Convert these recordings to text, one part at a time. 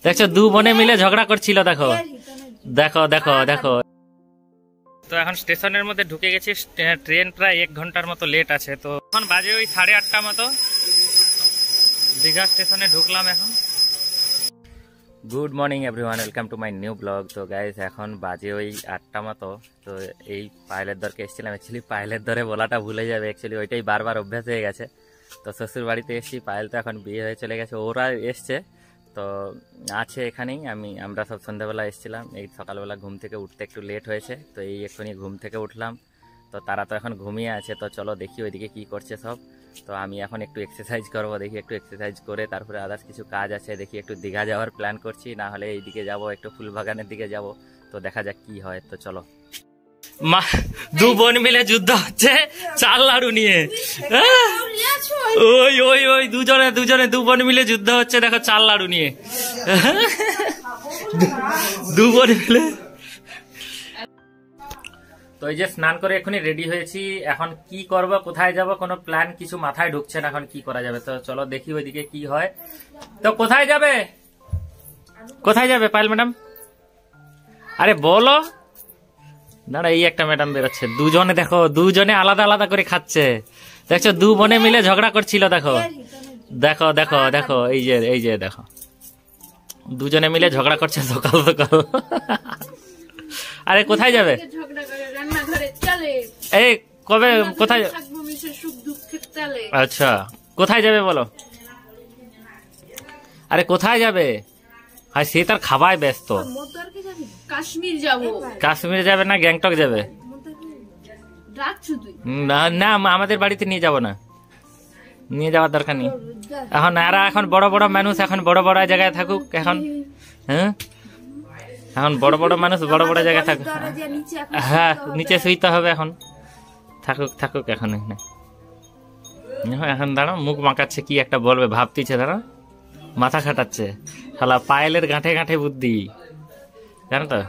দেখছো দু বোনে মিলে ঝগড়া করছিল, দেখো দেখো দেখো দেখো। তো এখন স্টেশনের মধ্যে ঢুকে গেছি, ট্রেন প্রায় 1 ঘন্টার মতো লেট আছে। তো এখন বাজে ওই 8:30 মতো, দীঘা স্টেশনে ঢুকলাম এখন। Good morning everyone, welcome to my new blog. তো গাইস এখন বাজে ওই 8টা মতো। তো এই পায়েলের দরকে এসেছিলাম, অ্যাকচুয়ালি পায়েলের দরে বলাটা ভুলে যাবে, অ্যাকচুয়ালি ওইটাই বারবার অভ্যাস হয়ে গেছে। তো শ্বশুর বাড়িতে এসেছি, পায়েল তো এখন বিয়ে হয়ে চলে গেছে, ওরা এসছে তো আছে এখানেই। আমরা সব সন্ধ্যাবেলা এসেছিলাম, এই সকালবেলা ঘুম থেকে উঠতে একটু লেট হয়েছে, তো এই এক্ষুনি ঘুম থেকে উঠলাম। তো তারা তো এখন ঘুমিয়ে আছে, তো চলো দেখি ওইদিকে কি করছে সব। তো আমি এখন একটু এক্সারসাইজ করবো, দেখি একটু এক্সারসাইজ করে তারপরে আদার্স কিছু কাজ আছে, দেখি একটু দীঘা যাওয়ার প্ল্যান করছি, না হলে এইদিকে যাব, একটু ফুলবাগানের দিকে যাব। তো দেখা যাক কি হয়। তো চলো। মা দু বোন মিলে যুদ্ধ হচ্ছে চাল লাড়ু নিয়ে। ওই ওই ওই দুজনে দু বোন মিলে যুদ্ধ হচ্ছে, দেখো চাল লাড়ু নিয়ে। দু বোন মিলে। তো এই যে স্নান করে এখনই রেডি হয়েছি, এখন কি করব, কোথায় যাব, কোনো প্ল্যান কিছু মাথায় ঢুকছে না, এখন কি করা যাবে। তো চলো দেখি ওইদিকে কি হয়। তো কোথায় যাবে, কোথায় যাবে পায়েল ম্যাডাম? আরে বলো। দাঁড়া, এই একটা ম্যাডাম বেরোচ্ছে, দুজনে দেখো, দুজনে আলাদা আলাদা করে খাচ্ছে। দেখছো দু বোনে মিলে ঝগড়া করছিল, দেখো দেখো দেখো দেখো। এই যে দেখো, দুজনে মিলে ঝগড়া করছে সকাল সকাল। আরে কোথায় যাবে? এই কবে কোথায়? আচ্ছা কোথায় যাবে বলো? আরে কোথায় যাবে? হ্যাঁ সে তার খাওয়ায় ব্যস্ত। কাশ্মীর যাব। কাশ্মীর যাবে না গ্যাংটক যাবে? না না, আমাদের বাড়িতে নিয়ে যাব না, নিয়ে যাওয়ার দরকার নেই এখন। এরা এখন বড় বড় মানুষ, এখন বড় বড় জায়গায় থাকুক এখন। হ্যাঁ এখন বড় বড় মানুষ বড় বড় জায়গায় থাকুক। হ্যাঁ নিচে শুইতে হবে এখন, থাকুক থাকুক এখন। এখন দাঁড়াও, মুখ মাকাচ্ছে, কি একটা বলবে ভাবতিছে, দাঁড়াও মাথা খাটাচ্ছে। শালা পায়েলের গাঁঠে গাঁঠে বুদ্ধি, জানো তো।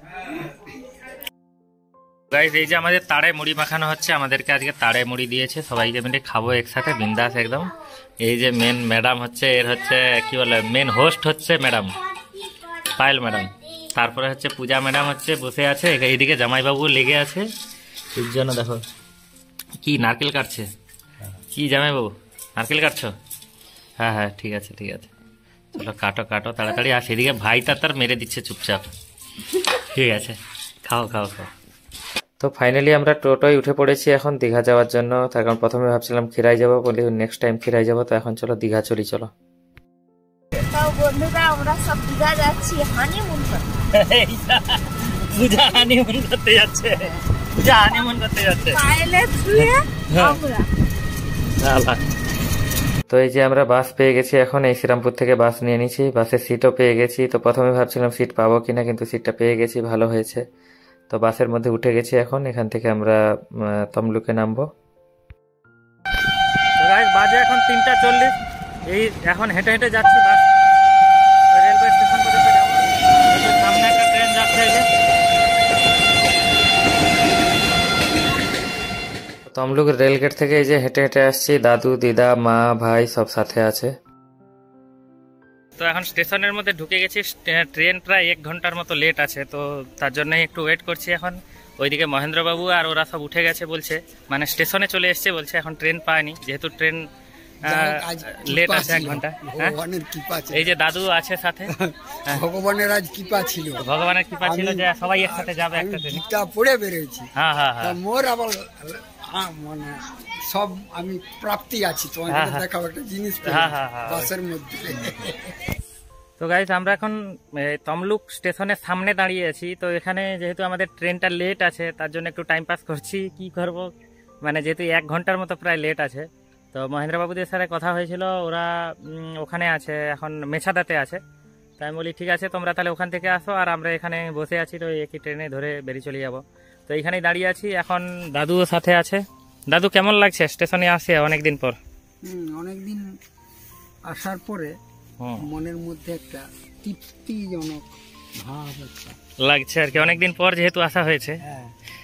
গাইস এই যে আমাদের তাড়ে মুড়ি মাখানো হচ্ছে, আমাদেরকে আজকে তাড়ে মুড়ি দিয়েছে, সবাইকে মিলে খাবো একসাথে বিন্দাস একদম। এই যে মেন ম্যাডাম হচ্ছে, এর হচ্ছে কি বলে, মেন হোস্ট হচ্ছে ম্যাডাম পায়েল ম্যাডাম। তারপরে হচ্ছে পূজা ম্যাডাম হচ্ছে বসে আছে, এইদিকে জামাইবাবু লেগে আছে এর জন্য। দেখো কি নারকেল কাটছে, কি জামাইবাবু নারকেল কাটছো? হ্যাঁ হ্যাঁ ঠিক আছে ঠিক আছে, চলো কাটো কাটো তাড়াতাড়ি। আর সেদিকে ভাইটা তার মেরে দিচ্ছে চুপচাপ। ঠিক আছে খাও খাও খাও। তো ফাইনালি আমরা টোটোয় উঠে পড়েছি এখন দীঘা যাওয়ার জন্য। তার কারণ প্রথমে ভাবছিলাম খিরাই যাবো, বলি নেক্সট টাইম খিরাই যাবো। তো এখন চলো দীঘা চলি, চলো। বন্ধুরা আমরা সব দীঘা যাচ্ছি হানিমুন করতে। পূজা হানিমুন করতে যাচ্ছে, পূজা হানিমুন করতে যাচ্ছে। পায়েলের ছুঁয়ে আমরা। তো এই যে আমরা বাস পেয়ে গেছি এখন, এই শ্রীরামপুর থেকে বাস নিয়ে নিয়েছি, বাসের সিটও পেয়ে গেছি। তো প্রথমে ভাবছিলাম সিট পাবো কিনা, কিন্তু সিটটা পেয়ে গেছি, ভালো হয়েছে। তো বাসের মধ্যে উঠে গেছি এখন, এখান থেকে আমরা তমলুকে নামবো। বাজে এখন 3:40, এই এখন হেঁটে হেঁটে যাচ্ছি বাস রেলওয়ে স্টেশন পর্যন্ত যাবো। সামনে একটা ট্রেন যাচ্ছে। তমলুক রেলগেট থেকে এই যে হেঁটে হেঁটে আসছি, দাদু দিদা মা ভাই সব সাথে আছে। তো এখন স্টেশনের মধ্যে ঢুকে গেছি, ট্রেন প্রায় 1 ঘন্টার মতো লেট আছে, তো তার জন্যই একটু ওয়েট করছি এখন। ওইদিকে মহেন্দ্রবাবু আর ওরা সব উঠে গেছে বলছে, মানে স্টেশনে চলে এসছে বলছে, এখন ট্রেন পায়নি যেহেতু ট্রেন লেট আছে 1 ঘন্টা। এই যে দাদু আছে সাথে, ভগবানের আজ কৃপা ছিল, ভগবানের কৃপা ছিল যে সবাই একসাথে যাবে একটা ট্রেনে। গীতা পড়ে বেরোয়েছি। হ্যাঁ হ্যাঁ হ্যাঁ, মোর আবার মানে সব আমি প্রাপ্তি আছি, তোমাকে দেখাবো একটা জিনিস বাসের মধ্যে। তো গাইস আমরা এখন তমলুক স্টেশনের সামনে দাঁড়িয়ে আছি। তো এখানে যেহেতু আমাদের ট্রেনটা লেট আছে, তার জন্য একটু টাইম পাস করছি। কি করব, মানে যেহেতু 1 ঘন্টার মতো প্রায় লেট আছে। তো মহেন্দ্রবাবুদের সাথে কথা হয়েছিল, ওরা ওখানে আছে এখন, মেছাদাতে আছে। তাই আমি বলি ঠিক আছে তোমরা তাহলে ওখান থেকে আসো, আর আমরা এখানে বসে আছি, তো একই ট্রেনে ধরে বেরিয়ে চলে যাবো। তো এইখানেই দাঁড়িয়ে আছি এখন, দাদুও সাথে আছে। দাদু কেমন লাগছে স্টেশনে আসে অনেকদিন পর? অনেকদিন আসার পরে মনের মধ্যে একটা তৃপ্তিজনক ভাব লাগছে আর কি, অনেকদিন পর যেহেতু আসা হয়েছে।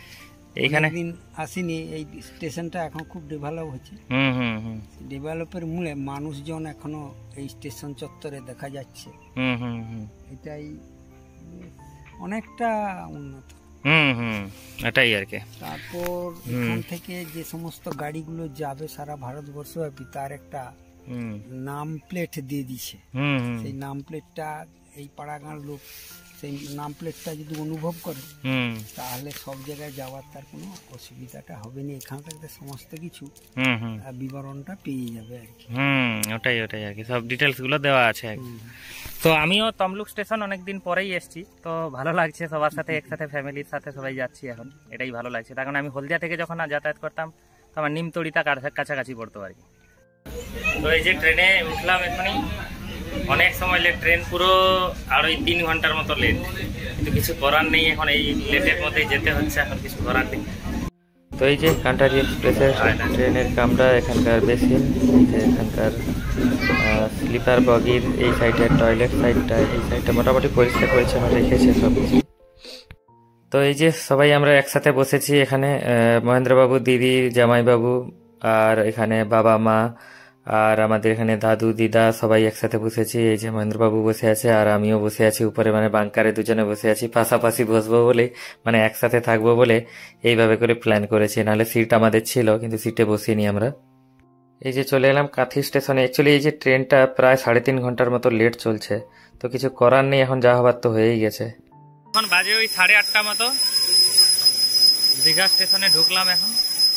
এইখানে দিন আসিনি। এই স্টেশনটা এখন খুব ডেভেলপ হচ্ছে। হুম হুম হুম ডেভেলপের মূলে মানুষজন এখনো এই স্টেশন চত্বরে দেখা যাচ্ছে। হুম হুম হুম এটাই অনেকটা উন্নত। হুম হুম এটাই আর কি। তারপর এখান থেকে যে সমস্ত গাড়িগুলো যাবে সারা ভারতবর্ষব্যাপী তার একটা হুম নাম প্লেট দিয়ে দিছে। হুম হুম সেই নাম প্লেটটা এই পাড়াগাঁর লোক সেই নাম প্লেটটা যদি অনুভব করে হুম তাহলে সব জায়গায় যাওয়ার তার কোনো অসুবিধাটা হবে না। এখান থেকে সমস্ত কিছু হুম হুম বিবরণটা পেয়ে যাবে আর কি। হুম ওটাই ওটাই আর কি, সব ডিটেলস গুলো দেওয়া আছে আর কি। তো আমিও তমলুক স্টেশন অনেকদিন পরেই এসেছি, তো ভালো লাগছে সবার সাথে একসাথে ফ্যামিলির সাথে সবাই যাচ্ছি এখন, এটাই ভালো লাগছে। তার কারণ আমি হলদিয়া থেকে যখন যাতায়াত করতাম তো আমার নিমতড়িটা কাছাকাছি পড়তো আর কি। তো এই যে ট্রেনে উঠলাম এখনই, অনেক সময় লেট, ট্রেন পুরো আর ওই 3 ঘন্টার মতো লেট, কিন্তু কিছু করার নেই, এখন এই লেটের মধ্যেই যেতে হচ্ছে, এখন কিছু করার নেই। তো এই যে কান্টারি এক্সপ্রেসের ট্রেনের কামরা, এখানকার বেসিন, এই যে এখানকার স্লিপার বগির এই সাইডের টয়লেট সাইডটা, এই সাইডটা মোটামুটি পরিষ্কার পরিচ্ছন্ন রেখেছে সব কিছু। তো এই যে সবাই আমরা একসাথে বসেছি এখানে, মহেন্দ্রবাবু, দিদি, জামাইবাবু, আর এখানে বাবা মা, আর আমাদের এখানে দাদু দিদা সবাই একসাথে বসেছি। এই যে মহেন্দ্রবাবু বসে আছে আর আমিও বসে আছি উপরে, মানে বাংকারে দুজনে বসে আছি, পাশাপাশি বসবো বলে, মানে একসাথে থাকবো বলে এইভাবে করে প্ল্যান করেছি, নাহলে সিট আমাদের ছিল কিন্তু সিটে বসিনি আমরা। এই যে চলে এলাম কাঁথি স্টেশনে। অ্যাকচুয়ালি এই যে ট্রেনটা প্রায় 3.5 ঘন্টার মতো লেট চলছে, তো কিছু করার নেই, এখন যা হবার তো হয়েই গেছে। এখন বাজে ওই 8:30 মতো, দীঘা স্টেশনে ঢুকলাম এখন।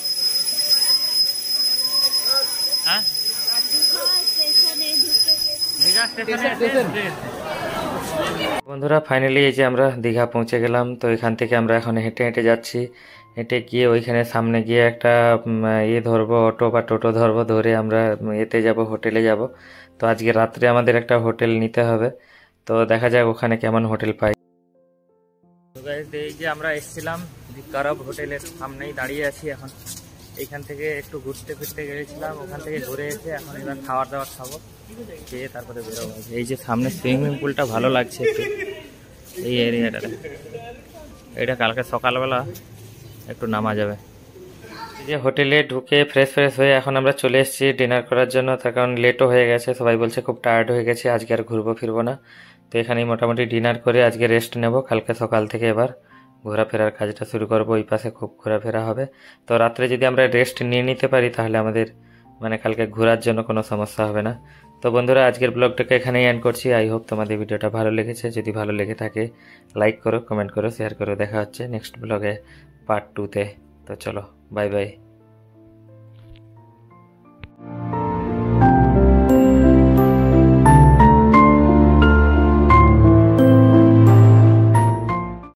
হ্যাঁ বন্ধুরা, ফাইনালি এই যে আমরা দীঘা পৌঁছে গেলাম। তো এখান থেকে আমরা এখন হেঁটে হেঁটে যাচ্ছি, হেঁটে গিয়ে ওইখানে সামনে গিয়ে একটা ধরবো, অটো বা টোটো ধরবো, ধরে আমরা এতে যাব, হোটেলে যাব। তো আজকে রাত্রে আমাদের একটা হোটেল নিতে হবে, তো দেখা যাক ওখানে কেমন হোটেল পাই। এই যে আমরা এসেছিলাম কারব হোটেলের সামনেই দাঁড়িয়ে আছি এখন। এইখান থেকে একটু ঘুরতে ফিরতে গেছিলাম, ওখান থেকে ঘুরে এসে এখন এবার খাবার দাবার খাবো, খেয়ে তারপরে বেরোবো। এই যে সামনে সুইমিং পুলটা ভালো লাগছে একটু, এই এরিয়াটাতে। এটা কালকে সকালবেলা একটু নামা যাবে। এই যে হোটেলে ঢুকে ফ্রেশ হয়ে এখন আমরা চলে এসেছি ডিনার করার জন্য, তার কারণ লেটও হয়ে গেছে, সবাই বলছে খুব টায়ার্ড হয়ে গেছে, আজকে আর ঘুরবো ফিরবো না। তো এখানেই মোটামুটি ডিনার করে আজকে রেস্ট নেব, কালকে সকাল থেকে এবার ঘোরাফেরার কাজটা শুরু করবো। ওই পাশে খুব ঘোরাফেরা হবে, তো রাত্রে যদি আমরা রেস্ট নিয়ে নিতে পারি তাহলে আমাদের মানে কালকে ঘোরার জন্য কোনো সমস্যা হবে না। তো বন্ধুরা, আজকের ব্লগটাকে এখানেই এন্ড করছি। আই হোপ তোমাদের ভিডিওটা ভালো লেগেছে। যদি ভালো লেগে থাকে লাইক করো, কমেন্ট করো, শেয়ার করো। দেখা হচ্ছে নেক্সট ব্লগে পার্ট 2-তে। তো চলো, বাই বাই।